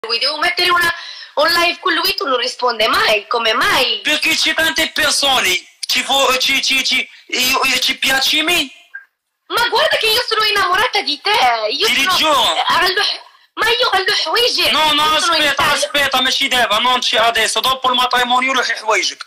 devo mettere un live con lui, tu non risponde mai, come mai? Perché c'è tante persone, ci piaci me? Ma guarda che io sono innamorata di te, io Ti sono... giuro. Ma io allo حوايجك. No, aspetta, ماشي دابا, non c'è adesso, dopo il matrimonio روحي حوايجك.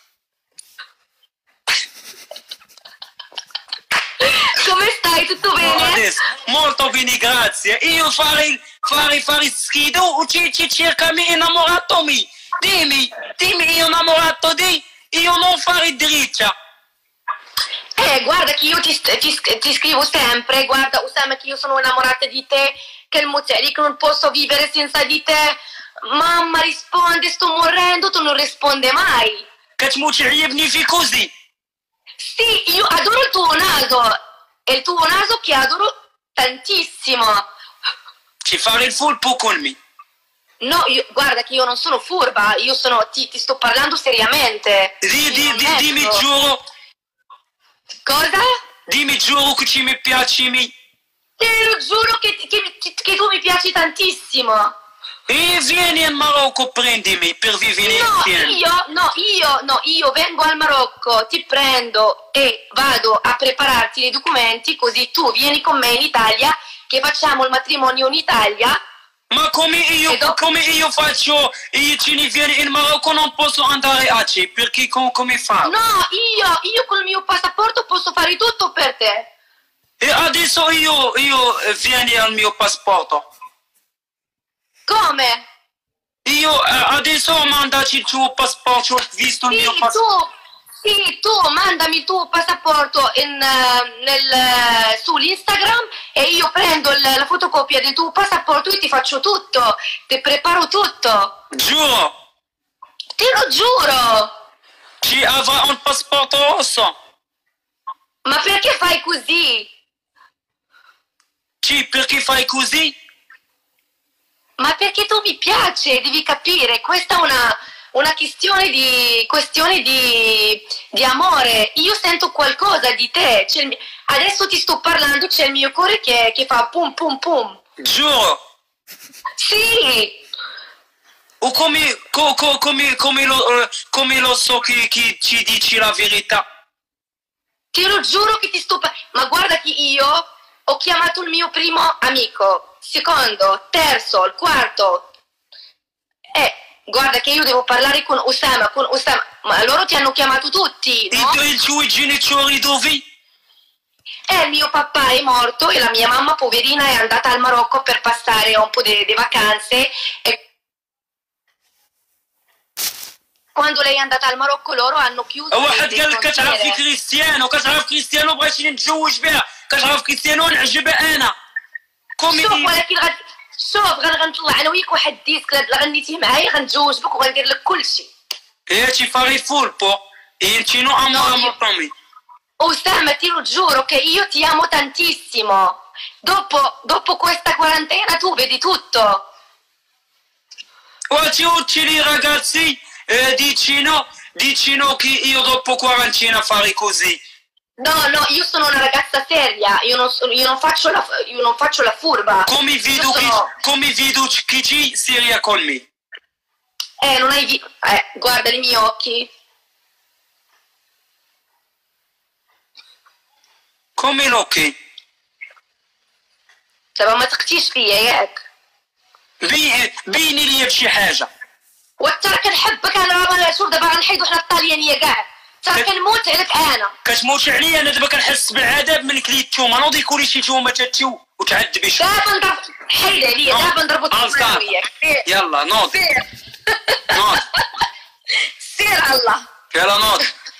Come stai? Tutto bene? No, adesso, molto bene, grazie. Io fare schido, ci cercami innamorato mi. Dimmi, io innamorato di, io non fare dritta. Guarda che io ti scrivo sempre, guarda Usama che io sono innamorata di te, che il Muteli che non posso vivere senza di te. Mamma risponde, sto morendo, tu non risponde mai. كتموت عيبني في così. Sì, io adoro il tuo naso, è il tuo naso che adoro tantissimo. Ci fare il fulpo con me. No, guarda che io non sono furba, io sono, ti sto parlando seriamente. Dimmi giuro. Cosa? Dimmi giuro che ci mi piaci mi. Te lo giuro che tu mi piaci tantissimo. E vieni in Marocco, prendimi per vivere insieme. Io vengo al Marocco, ti prendo e vado a prepararti i documenti così tu vieni con me in Italia, che facciamo il matrimonio in Italia. Ma come io faccio, io ci ne vieni in Marocco non posso andare a C, perché come fa? No, io col mio passaporto posso fare tutto per te. E adesso io vieni al mio passaporto. Come? Io adesso mandaci il tuo passaporto, ho visto il mio passaporto. Sì, tu mandami il tuo passaporto sull'Instagram e io prendo la fotocopia del tuo passaporto e ti faccio tutto, ti preparo tutto. Giuro. Te lo giuro. Ci avrà un passaporto rosso. Ma perché fai così? Sì, perché fai così? Ma perché tu mi piace, devi capire, questa è una questione di amore. Io sento qualcosa di te, adesso ti sto parlando, c'è il mio cuore che fa pum pum pum. Giuro. Sì. O come lo so che ci dici la verità? Te lo giuro che ti sto parlando. Ma guarda che io ho chiamato il mio primo amico, secondo, terzo, il quarto. Guarda che io devo parlare con Usama, ma loro ti hanno chiamato tutti, no? E i tuoi genitori dove? Il mio papà è morto e la mia mamma poverina è andata al Marocco per passare un po' di vacanze e quando lei è andata al Marocco loro hanno chiuso واحد قال لك كتعرف في كريستيانو بغيتي نتزوج بها كتعرف كريستيانو نعجبها انا شوف ولكن شوف غنطلع انا وياك واحد ديسك الا غنيتيه معايا غنتزوج بك وغندير لك كلشي. Ci fare il fulpo e ci no amo Tommy. Usama, ti lo giuro che io ti amo tantissimo. Dopo questa quarantena tu vedi tutto. Tutti i ragazzi dicono che io dopo quarantena fare così. No, io sono una ragazza seria, io non faccio la furba. Come vedo che ci seria con me? Non hai visto. Guarda i miei occhi. Come l'occhi? دابا ما تقتيش فيا ياك. بيني لي بشي حاجة. وترى كنحبك انا شوف دابا غنحيدو حنا الطاليانية كاع. ترى كنموت عليك انا. كتموت عليا انا دابا كنحس بالعذاب من كليت التومه نوض يكون شي تومه تاتيو وتعذبي شي. دابا نضرب حيد عليا دابا نضربو الطومه وياك. يلا نوض. نوض. سير الله. يلا نوض.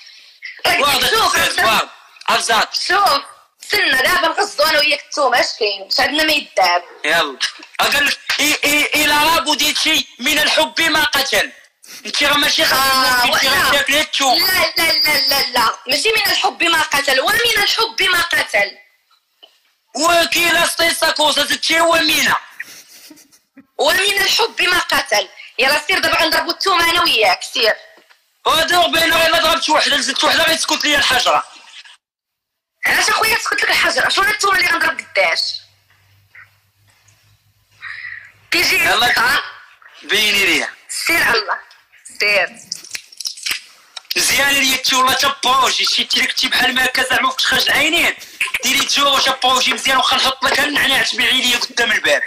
واضح عزات. شوف استنى دابا نقصدو انا وياك التومه اش كاين اش عندنا ما يداب. يلا قال لك العرب وديت شي من الحب ما قتل. انت راه ماشي غتموتي تاكلي التوم. لا ماشي من الحب ما قتل ومن الحب ما قتل. وكيلا ستيسا كوزا زدتي ومينا. ومن الحب ما قتل. يلا سير دابا غنضربو التومه انا وياك سير. ودابا انا غير ضربت وحده زدت وحده غيسكت لي الحجره. علاش اخويا تسكت لك الحجره شنو التومه اللي غنضرب قداش؟ تيجي بيني ليا سير الله سير. مزيان ليا تي والله تبروجي شتي لك تي بحال ما هكا زعما فوق تخرج العينين ديري تزوج بروجي مزيان واخا نحط لك النعناع تبيعي ليا قدام الباب.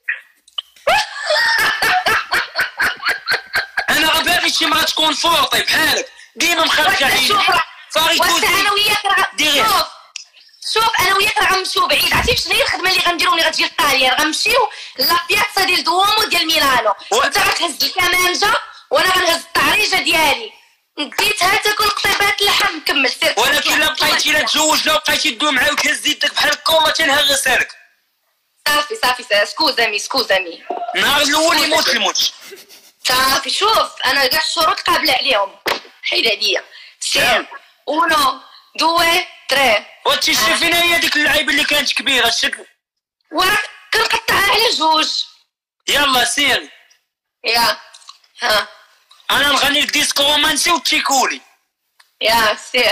انا غبابي شي مرا تكون فورطي بحالك ديما مخرجه عيني صافي توزي. انا وياك شوف انا وياك راه غنمشيو بعيد. عرفتي شنو هي الخدمه اللي غنديرو ملي غتجي الطاليان؟ غنمشيو لا بياتزا ديال دوامو ديال ميلانو. انت غتهز الكمانجه وانا غنهز الطعريجه ديالي. ديتها تاكل قطيبات اللحم. كمل سير. ولكن لا بقيتي لا تزوج لا بقيتي دوم معاه وتهز يدك بحال هكا والله تنهغسالك. صافي سكوزامي النهار الاول يموت الموت. صافي شوف انا كاع الشروط قابله عليهم. حيد عليا. سير 1 2 3. وانتي شايفينها هي ديك اللعيبه اللي كانت كبيره الشكل وراك كنقطعها على جوج. يلا سيري. يا ها انا نغني لك ديسكو رومانسي وتيكولي. يا سير.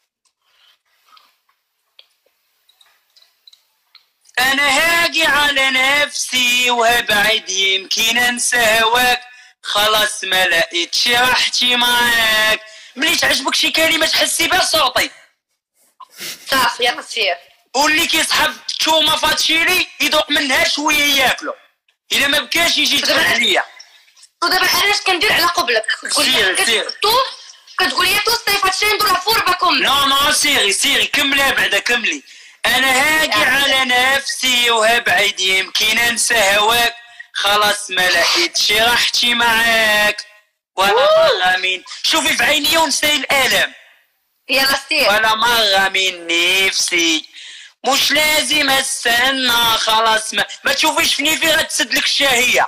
انا هاجي على نفسي وهبعد يمكن انسى هواك خلاص ما لقيتش راحتي معاك. ملي تعجبك شي كلمه تحسي بها صوتي. صافي يلا سير. واللي كيصحاب توما فاتشيري يذوق منها شويه ياكلو الا ما بكاش يجي يتبع عليا. ودابا علاش كندير على قبلك؟ كتقول لي تو ستيفاتشين دو لا فورباكم. نو سيري كملها بعدا كملي. انا هاجي على نفسي وهبعد يمكن انسى هواك خلاص ما لقيتش راحتي معاك ولا مرة من شوفي في عيني ونسي الالم. يلا سير. ولا مرة من نفسي مش لازم استنى خلاص ما تشوفيش فيني في غتسد لك الشهية.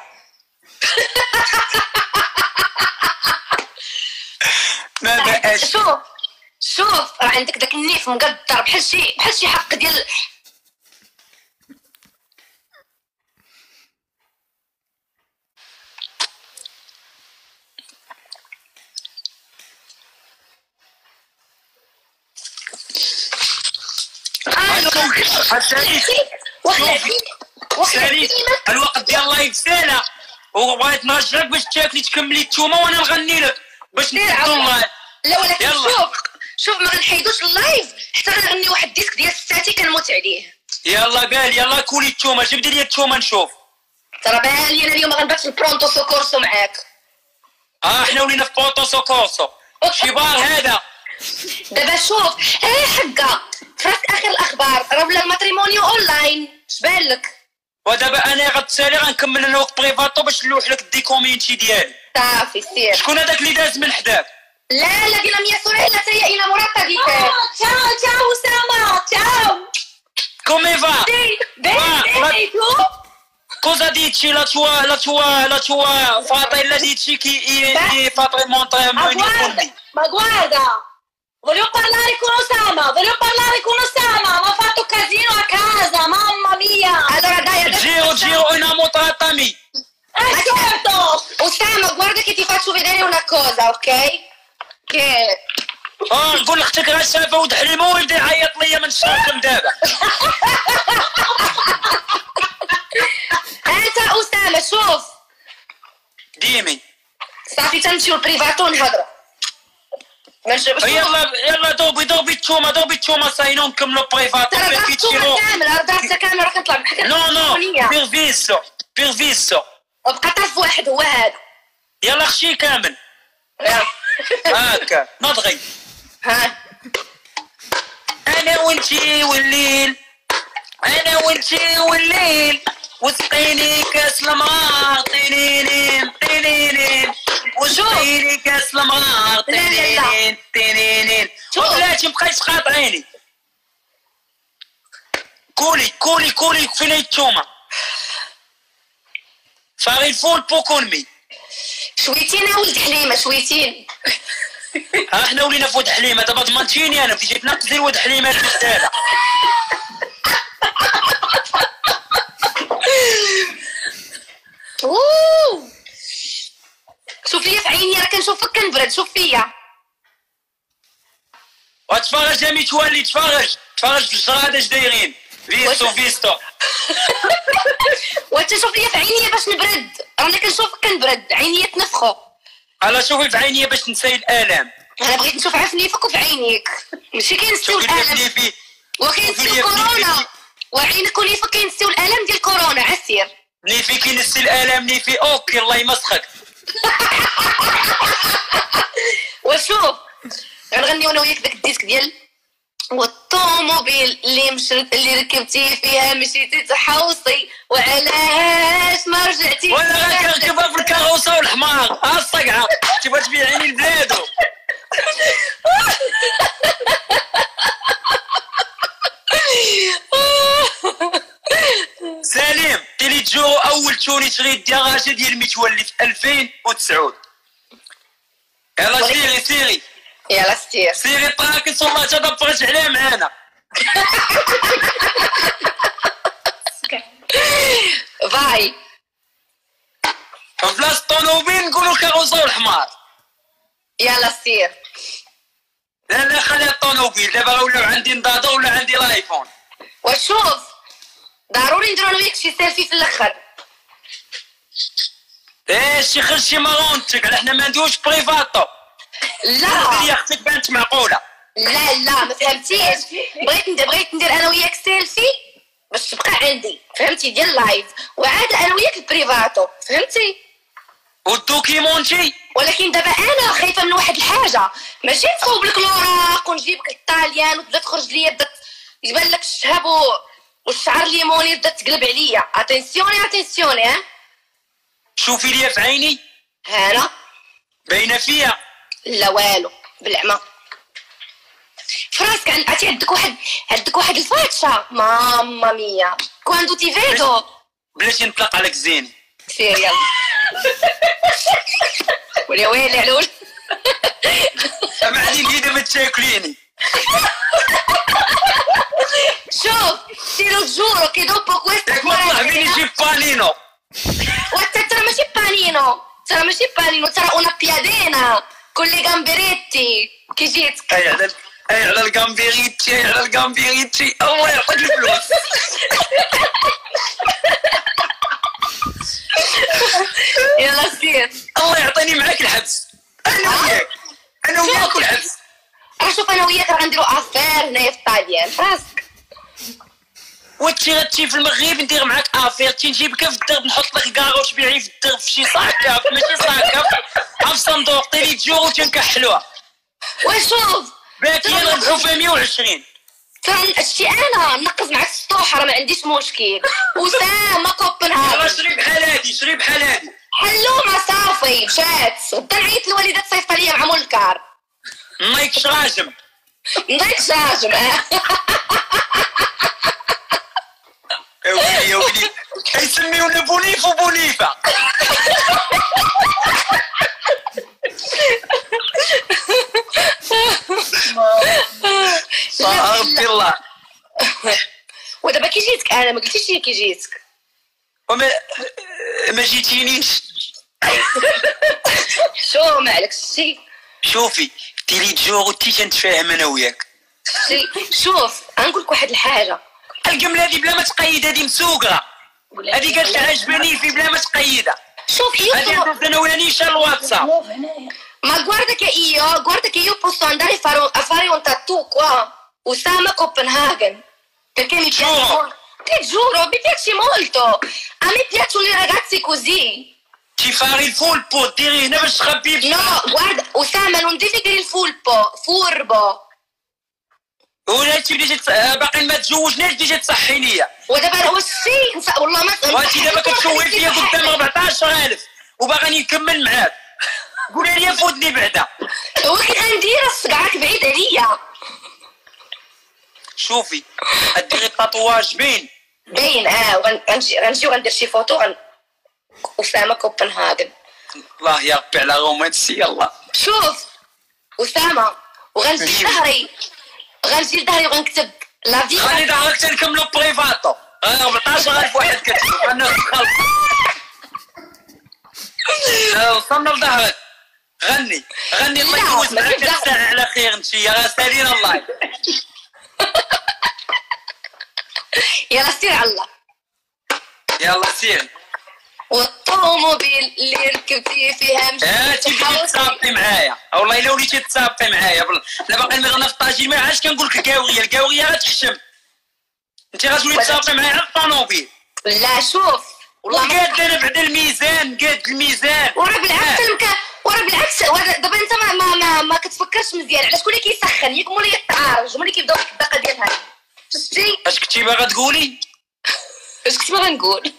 ما بقاش. شوف راه عندك داك النيف مقدر بحال شي حق ديال الوقت ديال اللايف سالا وبغيت نرجعك باش تاكلي تكملي التومه وانا نغني لك باش نبدلو الله. لا ولكن شوف ما غنحيدوش اللايف حتى غنغني واحد ديسك ديال ستاتي كنموت عليه. يلا قال يلا كولي التومه جبدي لي التومه نشوف. ترى بان لي انا اليوم غنبات في البرونتو سوكورسو معاك. حنا ولينا في بونتو سوكورسو شي بار هذا. دابا شوف حقا فراسك اخر الاخبار راه ولا الماتريمونيو اونلاين شبان لك. ودابا انا غتسالي غنكمل انا وقت بريفاتو باش نلوح لك الديكومينتي ديالي. صافي سير. شكون هذاك اللي داز من حداك؟ لا دينا ميا سوريلا تاهي الى موراتا ديك. تشاو اسامه تشاو. كومي فا؟ بين تو Cosa dici la tua fratella dici che fa tramontare ma guarda voglio parlare con Osama mi ha fatto casino a casa mamma mia. Allora dai adesso giro innamoratami. Certo Osama guarda che ti faccio vedere una cosa ok che نقول لاختك راه شافه ود حليمه ويبدا يعيط ليا من الشاطم دابا. انت اسامه شوف ديمي صافي تنمشيو البريفاتو نهضروا. يلا دوبي التومه ساينو نكملوا بريفاتو. راه كامل راه كنطلع بحال نو بيرفيسو وبقى طاف واحد هو هذا. يلا خشي كامل هاكا نضغي. ها انا وانتي والليل وسقيني كاس المرار طينين وسقيني كاس المرار طينين وبلاتي مبقايش قاطعيني. كولي فين التومه فاري الفول بوكونمي شويتين يا ولد حليمه شويتين. احنا ولينا في ود حليمه دابا ضمنتيني انا بديتي تنقزي ود حليمه البزاله. شوف ليا في عيني راه كنشوفك كنبرد. شوف فيا وتفرج يا متولي تفرج في الجراد اش دايرين فيستو وانت شوف لي في عينيا باش نبرد، رانا كنشوفك كنبرد، عينيا تنفخو. انا شوفي في عينيا باش نساي الالام. انا بغيت نشوف عفنيفك وفي عينيك، ماشي كينسيو الالم وكينسيو كورونا، وعينك ونيفك كينسيو الالم ديال كورونا. عسير نيفي كينسي الالام نيفي اوكي الله يمسخك. وشوف غنغنيو انا وياك داك الديسك ديال والطوموبيل اللي ركبتي فيها مشيتي تحوصي وعلاش ما رجعتي. ولا غنركبها في الكاروسه والحمار الصقعه تبغى تبيعيني لبلادو. سليم تيلي تجورو اول توني شريت دراجه ديال متولي في 2009. يلا سيري يلا سيري طراكس والله تدبرت عليها معانا. فاي بلاص الطونوبيل نقولوا كاروسه والحمار. يلا سير. لا خلي الطونوبيل دابا ولاو عندي نضاضه ولا عندي الايفون. وشوف ضروري نديرو انا وياك شي سيلفي في الاخر. شي خرجتي مارونتك على حنا ما نديروش بريفاتو. لا هي اختك بانت معقوله. لا ما فهمتيش. بغيت ندير انا وياك سيلفي باش تبقى عندي، فهمتي، ديال لايف، وعاد انا وياك البريفاتو، فهمتي. والدوكيمونتي. ولكن دابا انا خايفه من واحد الحاجه، ماشي نصوب لك الوراق ونجيبك الطاليان وتبدا تخرج ليا بدات يبان لك الشهب والشعر ليموني بدات تقلب عليا. اتنسيوني ها. شوفي ليا في عيني هنا باينه فيا. لا والو بالعمى فراسك. عرفتي عندك واحد الفاتشه ماما ميا كواندو تي فيدو. بلاتي نطلق عليك زين. سير يلا. ويلي علول. ما عليك دابا تاكليني. شوف ti lo giuro che dopo questa quarantena ci panino. ترى ماشي بانينو ترى una piadena con le gamberetti che جيتك. اي على الجامبيريتي الله يعطيك الفلوس. يلا سير. الله يعطيني معاك الحبس. انا وياك الحبس. شوف انا وياك راه غنديرو افير هنايا في طاليان راسك. وانتي غتمشي في المغرب ندير معاك افير، تنجيبك في الدرب نحط لك كاغو تبيعي في الدرب في شي صاكه، ماشي صاكه في صندوق تيلي تجور وتنكحلوها. وشوف باكي نربحو فيها 120. ترى هادشي انا نقز معاك السطوح راه ما عنديش مشكل. اسامه كوبنهاغن. يلا شري بحال هادي. حلومه صافي مشات. غدا نعيط للوالده تصيفط ليا مع مولكار. نايكش راجم. يا ولي كيسميونا بونيف وبونيفه. صافي الله. ودابا كي جيتك انا ما قلتيش لي كي جيتك. ما جيتينيش. شو ما عليك شي. شوفي تيلي تجور وتي تنتفاهم انا وياك. شوف غنقول لك واحد الحاجه. الجمله هذه بلا ما تقيد هذه مسوقه. هذه قالت عجبني في بلا ما تقيدها. شوف io non unisce al WhatsApp. Ma guarda che io posso andare a fare un tattoo qua, Usama Copenhagen, perché mi piace molto. Ti giuro, mi piace molto. A me piacciono i ragazzi così. Ti fare il fulpo, tiri هنا باش تخبي. No, guarda, Usama non devi dire il fulpo, furbo. ولا تبدي باقي ما تزوجناش تجي تصحي ليا. ودابا هو الشيء والله ما وانت دابا كتشوفي فيا قدام 14000 وباغاني نكمل معاك. قولي لي فوتني بعدا. هو كي غندير الصقعك بعيد عليا. شوفي ديري التاتواج باين غنجي وغندير شي فوتو أسامة كوبنهاغن. الله يا ربي على رومانسي. يلا شوف أسامة وغنجي لظهري وغنكتب لا في. خلي ظهرك تنكملو بريفاتو. 14000 واحد كتشوف انا خلص. وصلنا لظهرك. غني الله يجوز معاك الساعة على خير انتي يا سالينا الله. يلا سير على الله. يلا سير. والطوموبيل اللي ركبتي فيها مشيتي تبدي تسابقي معايا والله الا وليتي تسابقي معايا. انا باقي نغنى في الطاجين ما عادش كنقول لك الكاويه غتخشم. انت غتولي تسابقي معايا على الطوموبيل. لا شوف والله قاد انا بعد الميزان وراه بالعكس دابا انت ما كتفكرش مزيان على شكون اللي كيسخن ياك مولاي التعارج هما اللي كيبداو ديك الدقه ديالها. شفتي اش كنتي باغا تقولي؟ اش كنت باغا نقول؟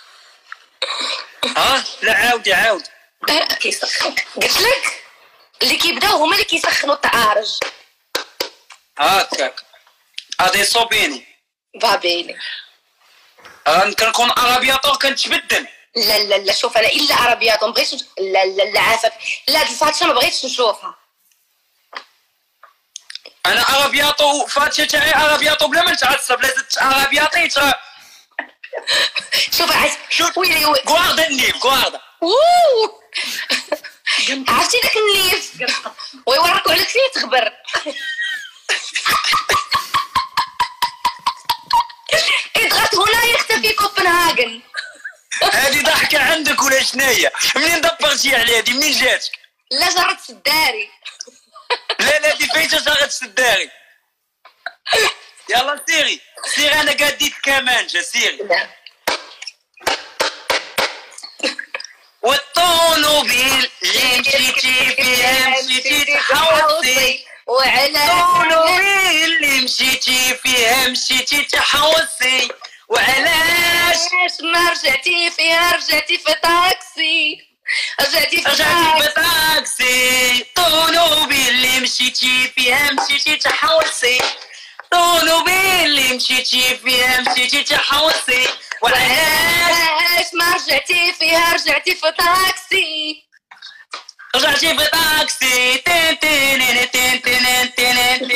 لا عاود كيسخن قلت لك اللي كيبداو هما اللي كيسخنوا التعارج. هاكاك هادي صوبيني بابيني كنكون عربياطور كنتبدل. لا شوف انا الا عربيات ما بغيتش. لا عافاك لا هاد الفاتشه ما بغيتش نشوفها. انا عربياطو فاتشه تاعي عربياطو بلا ما نتعصب لا زدت عربياطي شوف ويلي غواردا النيف غواردا عرفتي داك النيف ويوركوا عليك فيه تخبر. اضغط هنا يختفي كوبنهاجن. هذه ضحكة عندك ولا شناهي؟ منين دبرتي على هذه؟ منين جاتك؟ لا جرت سداري. لا دي فايتة جرت سداري. يلا سيري انا قاديت كمانجة سيري. والطونوبيل اللي مشيتي فيها مشيتي تحوصي الطونوبيل اللي مشيتي فيها مشيتي تحوصي وعلاش ما رجعتي فيها رجعتي في طاكسي رجعتي في طاكسي طونوبيل اللي مشيتي فيها مشيتي تحوصي طونوبيل اللي مشيتي فيها مشيتي تحوصي وعلاش ما رجعتي فيها رجعتي في طاكسي رجعتي في طاكسي تين تين تين تين تين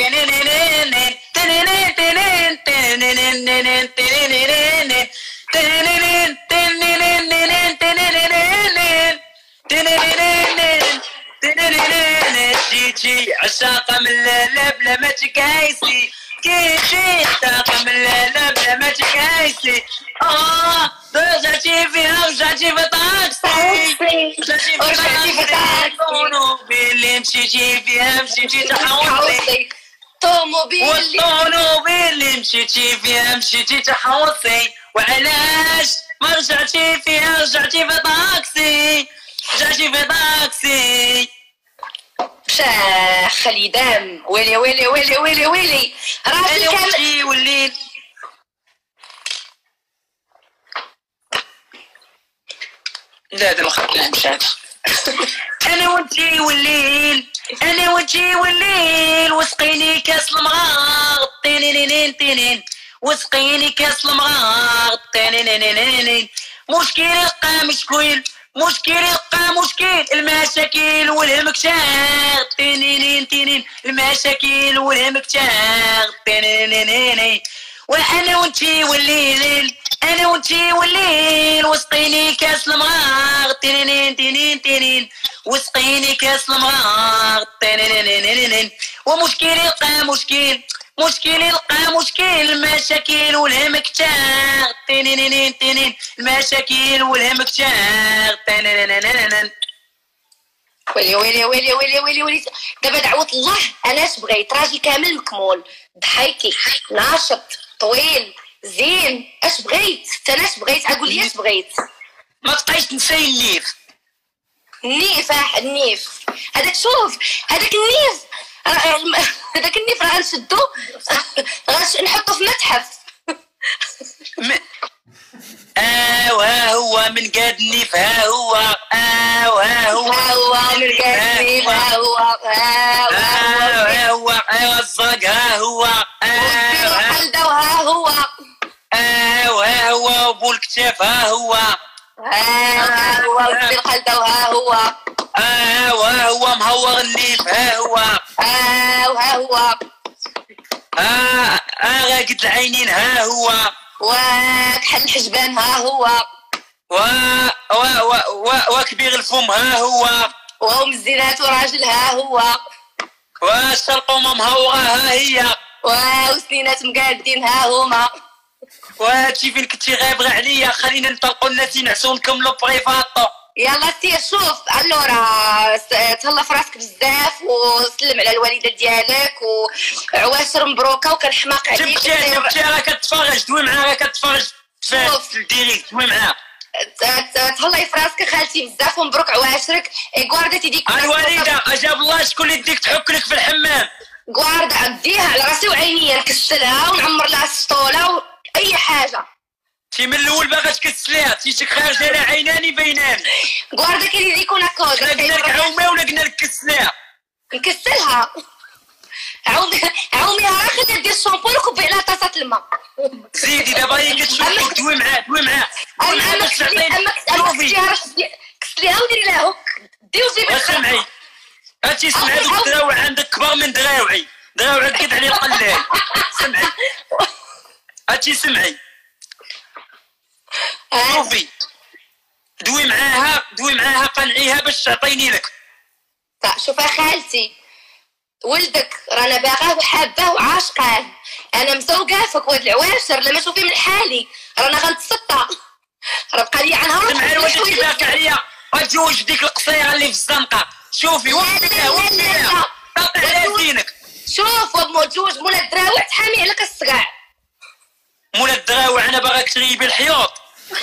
جيتي عشاقة من لالا بلا ما تقايسي كيجي عشاقة من لالا بلا ما تقايسي رجعتي فيها رجعتي في طاكسي رجعتي في طاكسي طونوبيل اللي مشيتي فيها مشيتي تحوصي والطونوبيل اللي مشيتي فيها مشيتي تحوصي وعلاش ما رجعتي فيها رجعتي في طاكسي رجعتي في طاكسي. خليدان ويلي راسي كامل وليت لا هذا الخط لا مشات. انا وانتي والليل وسقيني كاس المغار تنين وسقيني كاس المغار تنين مشكل يلقى مشكل المشاكل والهم كتار تنين المشاكل والهم كتار تنين وانا وانتي والليل وسقيني كاس المغار تنين وسقيني كاس المغار تنين ومشكل يلقى مشكل المشاكل والهم كتار تنين المشاكل والهم كتار تنين. ويلي دابا دعوة الله انا اش بغيت راجل كامل مكمول ضحيكي ناشط طويل زين اش بغيت انا اش بغيت اقول لي اش بغيت. ما تبقايش تنساي النيف هذاك شوف هذاك النيف راه غنشدو نحطو في متحف. ها هو من قاد النيف ها هو من قاد النيف ها هو الزرق ها هو الحلدة وها هو وبو الكتاف ها هو الحلدة وها هو مهور النيف ها هو راقد العينين ها هو وكحل الحجبان ها هو وكبير الفم ها هو ومزينات وراجل ها هو والشلقومة مهورة ها هي وسنينات مقادين ها هما وهادشي فين كنتي غابغه عليا. خلينا نطلقوا الناس ينعسوا نكملوا بريفاتو. يلا سير شوف الورا، تهلا في راسك بزاف وسلم على الوالده ديالك وعواشر مبروكه وكنحماق عليك. جبتيها راه كتفرج، دوي معاها راه كتفرج في الديريكت، دوي معاها. تهلاي في راسك خالتي بزاف ومبروك عواشرك. غواردا تيديك الوالده اجاب الله شكون اللي يديك تحك لك في الحمام. غواردا عديها على راسي وعينيا نكسلها ونعمر لها السطوله واي حاجه. تي من الاول باغا تكسليها، تيتك خارجه لها عيناني بيناني. غواردا كاين اللي يكون هكا قلنا لك عومي ولا قلنا لك كسليها؟ نكسلها. عوميها راه خليها دير الشامبو وكبي عليها طاسه الماء. زيدي دابا هي كتشوفك، دوي معاه دوي معاه. اما كسليها وديري لها هوك دي وجيبي سمعي، هاتي سمعي دوك الدراوع عندك كبار من دراوعي، دراوعك قد عليه القلال. سمعي هاتي سمعي شوفي، دوي معاها قنعيها باش تعطيني لك. شوف خالتي ولدك رانا باغاه وحاباه وعاشقاه، انا مزوقاه فيك ولد العواشر لما شوفي من حالي رانا غنتسطى، راه بقى لي عنها روح. سمعي الوالده كيباك عليا غتزوج ديك القصيره اللي في الزنقه. شوفي وقفيها وقفيها طلقي على زينك. شوف وابمو تزوج مولا الدراوع تحامي عليك الصقاع. مولا الدراوع انا باغاك تريبي الحيوط.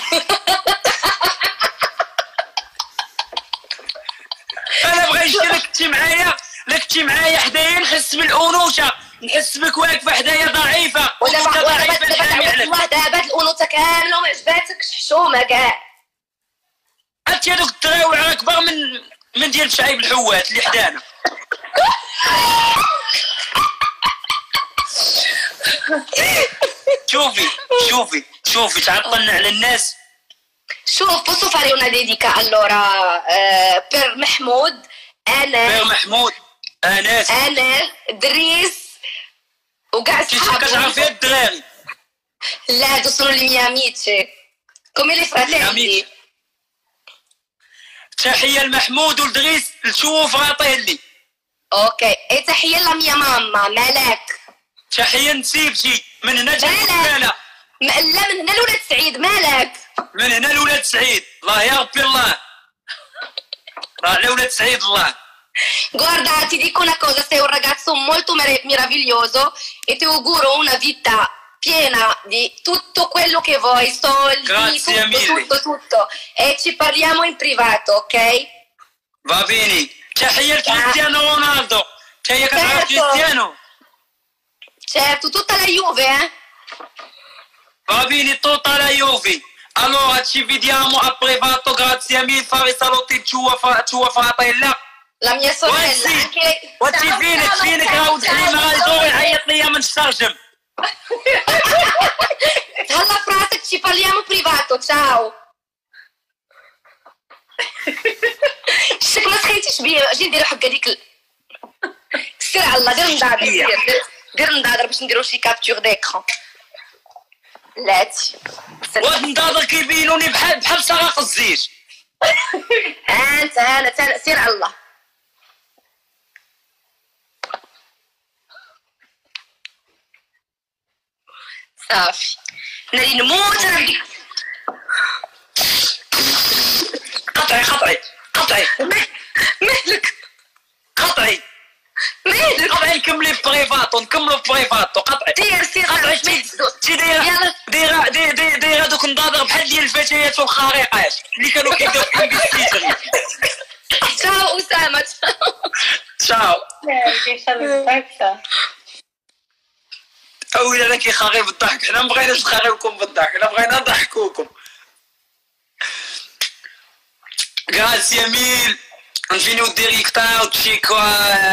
انا بغيت لكتي معايا حدايا نحس بالانوثه، نحس بك واقفه حدايا ضعيفه. دابا الانوثه كامله وما عجباتكش حشومه كاع. انت هذوك الدراوع راه كبار من ديال شعيب الحوات اللي حدانا. شوفي تعطلنا على الناس. شوف posso fare una dedica allora per محمود أنا دريس وكاع صحابو. كتعرف فيها الدراري؟ لا هادو sono li miei amici come li fratelli. تحية لمحمود ولدريس لشوف غاطيه لي. اوكي اي تحية لا ميا ماما مالك. تحية نسيبتي من هنا لا من هنا لولاد سعيد مالك. من هنا لولاد سعيد الله يا ربي الله. راه على ولاد سعيد الله. Guarda, ti dico una cosa, sei un ragazzo molto meraviglioso e ti auguro una vita piena di tutto quello che vuoi, soldi, tutto. E ci parliamo in privato, ok? Va bene. تحية لكريستيانو رونالدو. تحية كتعرف كريستيانو؟ Certo, tutta la Juve, eh? Va bene, tutta la Juve. Allora ci vediamo a privato, grazie mille, fare saluti tua fratella. La mia sorella anche. وانتي فينك راود حليمة غالدور يعيط ليا من الشرجم. هلا في راسك ci parliamo privato, ciao. شك ما تخيلتيش بيا اجي نديرو حق هذيك سير على الله دير ندادر باش نديرو شي كابتور ديكرون. لاتي واد ندادر كيبينوني بحال سراق الزيت. انا سير على الله. صافي ناري نموت انا بديك. قطعي مالك قطعي نكملي بريفاتو قطعي سير دايره دوك النظاظر بحال ديال الفتيات والخارقات اللي كانوا كيديروا في البيستيجري. تشاو اسامه تشاو. اويلا انا كيخاغي بالضحك، حنا مبغيناش نخاغيوكم بالضحك، حنا بغينا نضحكوكم. Grazie mille, un fino di rictao, chico.